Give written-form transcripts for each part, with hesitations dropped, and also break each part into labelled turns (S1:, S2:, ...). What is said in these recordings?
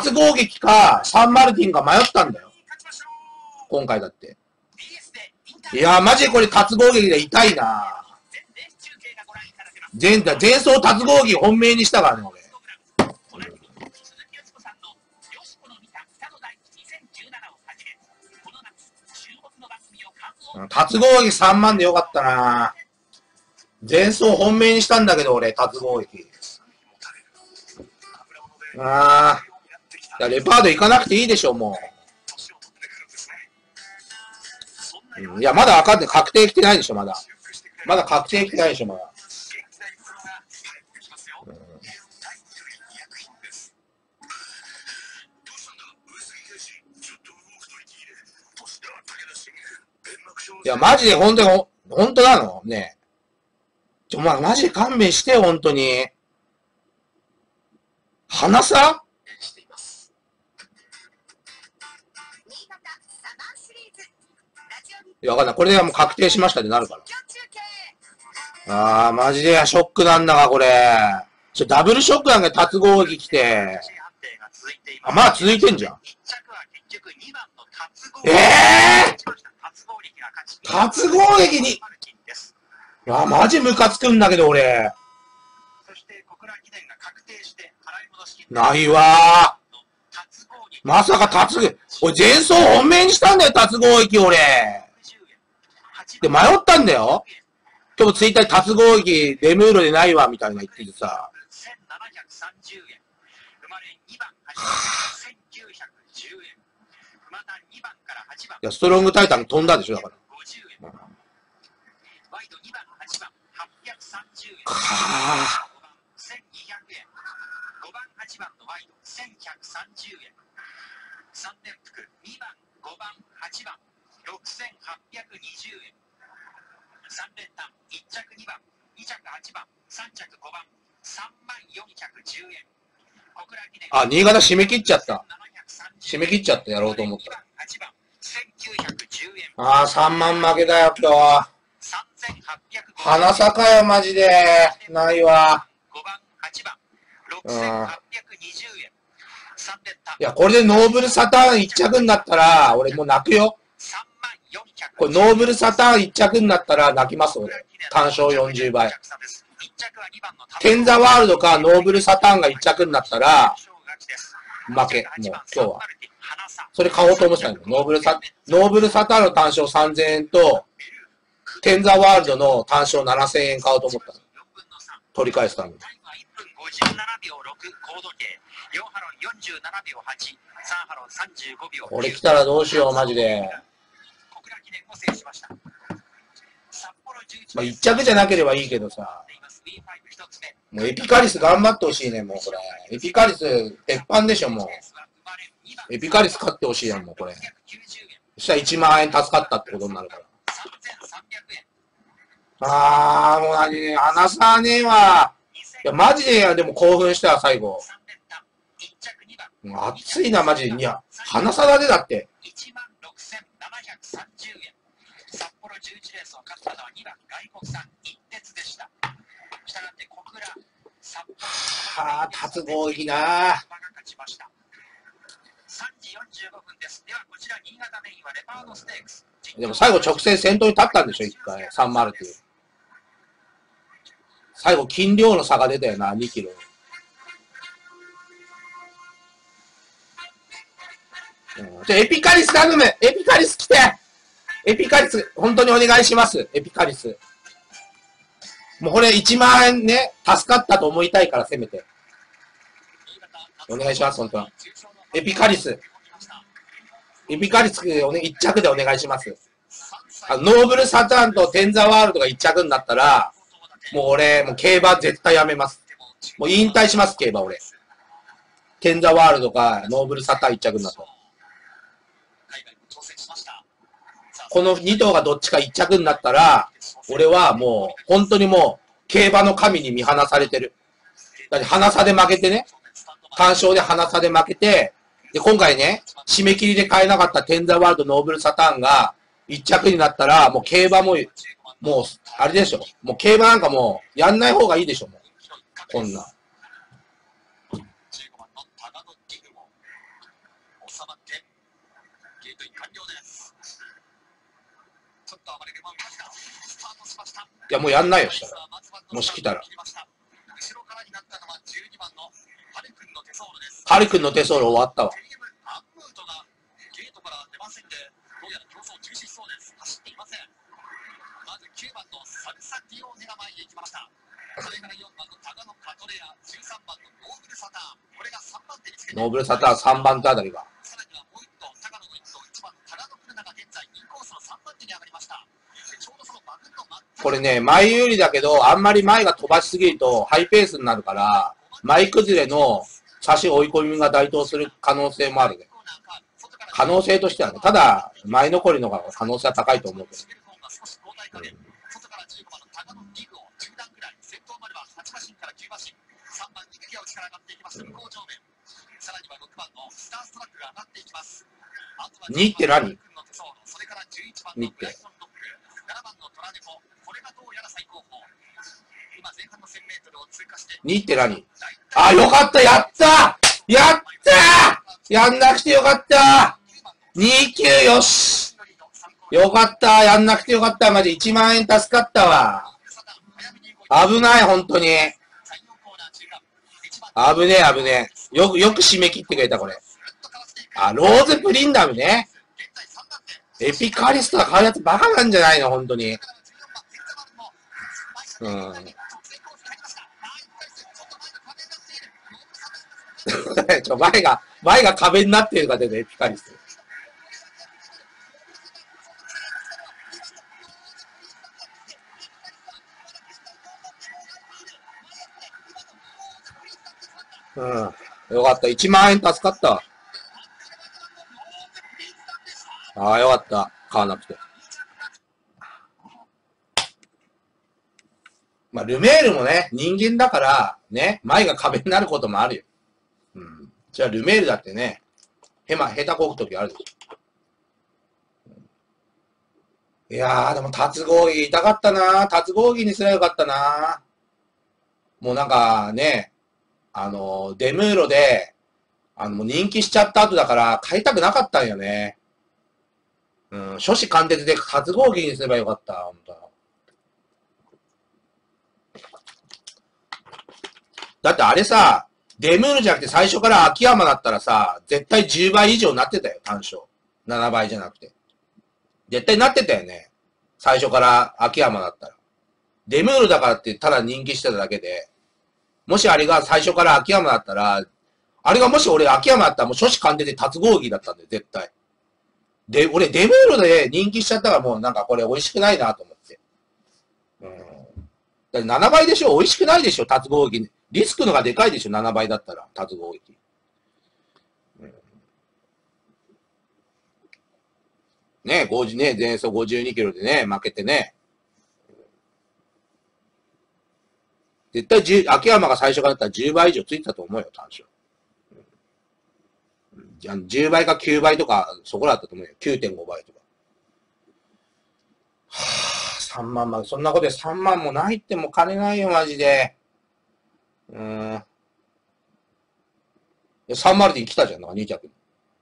S1: 達攻撃か、サンマルティンか迷ったんだよ。今回だって。いやー、マジでこれ達攻撃で痛いな。前走達攻撃本命にしたからね、俺。達攻撃3万でよかったな。前走本命にしたんだけど、俺、達攻撃。レパード行かなくていいでしょ、もう。いや、まだわかんない。確定来てないでしょ、まだ。まだ確定来てないでしょ、まだ。いや、マジで本当なのねえ。マジで勘弁してよ、本当に。花さいや、わかんない。これでもう確定しましたってなるから。マジでショックなんだが、これ。ダブルショックなんだよ、達攻撃来て。まあ続いてんじゃん。達攻撃に。マジムカつくんだけど、俺。ないわー。まさか俺前走本命にしたんだよ、達攻撃、俺。で、迷ったんだよ。今日ツイッターに達攻撃、レムーロでないわ、みたいな言っててさ。いや、ストロングタイタン飛んだでしょ、だから。
S2: 3連複2番、5番、8番、6820円。3連単1着2番、2着8番、3着5番、30410円。
S1: 新潟締め切っちゃった。締め切っちゃった、やろうと思った。3万負けだよ、今日は。花坂よ、マジで。ないわ。いや、これでノーブルサターン1着になったら、俺もう泣くよ。これノーブルサターン1着になったら泣きます、俺。単勝40倍。テンザワールドかノーブルサターンが1着になったら、負け。もう、今日は。それ買おうと思ってたんだよ。ノーブルサターンの単勝3000円と、テンザワールドの単勝7000円買おうと思ったの。取り返すために。これ来たらどうしよう、マジで。まあ、1着じゃなければいいけどさ。もうエピカリス頑張ってほしいね、もうこれ。エピカリス、鉄板でしょ、もう。エピカリス勝ってほしいやん、もうこれ。そしたら1万円助かったってことになるから。もう何、話さねえわ。いや、マジで、でも興奮したわ、最後。熱いな、マジで。いや、花さだね、だって。達攻撃な。でも最後直線先頭に立ったんでしょ、一回。309。最後、斤量の差が出たよな、2キロ。エピカリス頼む！エピカリス来て！エピカリス、本当にお願いします。エピカリス。もうこれ1万円ね、助かったと思いたいから、せめて。お願いします、本当に。エピカリス。エピカリス1着でお願いします。ノーブルサターンとテンザワールドが1着になったら、もう俺、もう競馬絶対やめます。もう引退します、競馬俺。テンザワールドか、ノーブルサターン1着になったら。この2頭がどっちか1着になったら、俺はもう、本当にもう、競馬の神に見放されてる。だって、花差で負けてね、単勝で花差で負けて、で、今回ね、締め切りで買えなかったテンザワールドノーブルサターンが1着になったら、もう競馬も、もう、あれでしょ。もう競馬なんかもう、やんない方がいいでしょ、もう。こんな。 や、もうやんないよ、したら。もし来たら。ハルくんの手ソール終わったわ。ノーブルサターン3番手あたりが。これね、前有利だけど、あんまり前が飛ばしすぎるとハイペースになるから、前崩れの差し追い込みが該当する可能性もあるね。可能性としてはね。ただ、前残りのが可能性は高いと思うけど。2って何 ?2 って。2って何？あ、よかった、やったやったやんなくてよかった !29 よしよかったやんなくてよかったマジ1万円助かったわ。危ない、本当に。危ねえ、危ねえ。よく締め切ってくれた、これ。あ、ローズプリンダムね。エピカリストが買うやつバカなんじゃないの、本当に。うん。前が壁になっているかでね、エピカリスト。うん。よかった。1万円助かったわ。ああ、よかった。買わなくて。まあ、ルメールもね、人間だから、ね、前が壁になることもあるよ。うん。じゃあ、ルメールだってね、下手こくときあるでしょ。いやー、でも、達合議痛かったな。達合議にすればよかったな。もうなんかね、デムーロで、もう人気しちゃった後だから、買いたくなかったんよね。うん、初子貫徹で達合議にすればよかった、本当。だってあれさ、デムールじゃなくて最初から秋山だったらさ、絶対10倍以上になってたよ、単勝。7倍じゃなくて。絶対なってたよね。最初から秋山だったら。デムールだからってただ人気してただけで、もしあれが最初から秋山だったら、あれがもし俺秋山だったらもう初子貫徹で達合議だったんだよ、絶対。で、俺デムールで人気しちゃったからもうなんかこれ美味しくないなと思って。だって7倍でしょ、美味しくないでしょ、達合議。リスクのがでかいでしょ、7倍だったら、達合議。ね、50ね、前走52キロでね、負けてね。絶対秋山が最初からだったら10倍以上ついてたと思うよ、単勝。10倍か9倍とか、そこだったと思うよ。9.5 倍とか。はぁ、3万まで。そんなことで3万もないっても金ないよ、マジで。サンマルティン来たじゃん、2着。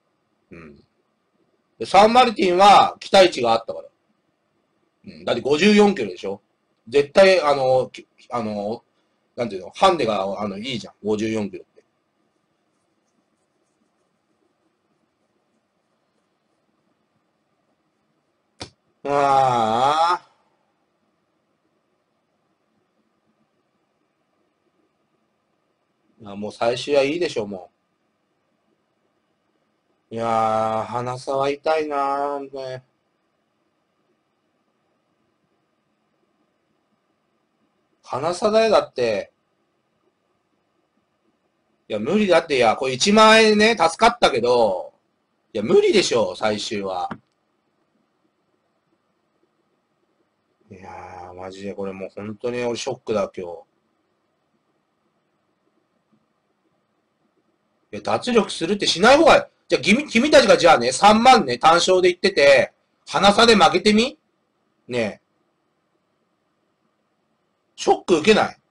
S1: サンマルティンは期待値があったから。だって54キロでしょ。絶対、なんていうの、ハンデが、いいじゃん。54キロって。ああ。もう最終はいいでしょ、もう。いやー、鼻沢痛いなー、ほんとね。鼻沢だよ、だって。いや、無理だって、いや、これ1万円ね、助かったけど、いや、無理でしょ、最終は。いやー、マジでこれもう本当に俺ショックだ、今日。いや、脱力するってしない方が、じゃあ君たちがじゃあね、3万ね、単勝で言ってて、鼻差で負けてみねえ。ショック受けない